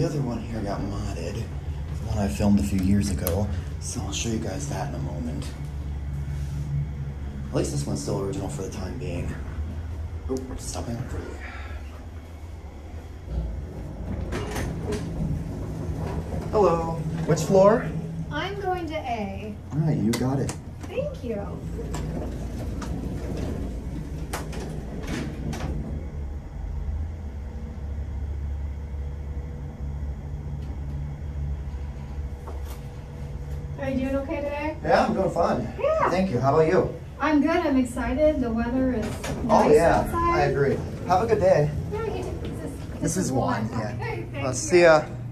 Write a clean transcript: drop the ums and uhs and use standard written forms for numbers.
the other one here got modded. The one I filmed a few years ago. So I'll show you guys that in a moment. At least this one's still original for the time being. Oh, we're stopping on tree. Hello. Which floor? I'm going to A. All right, you got it. Thank you. Are you doing okay today? Yeah, I'm doing fine. Yeah. Thank you. How about you? I'm good. I'm excited. The weather is nice Oh yeah, outside. I agree. Have a good day. Yeah, you do. This This is one. Yeah. Okay, thank Well, you. see ya.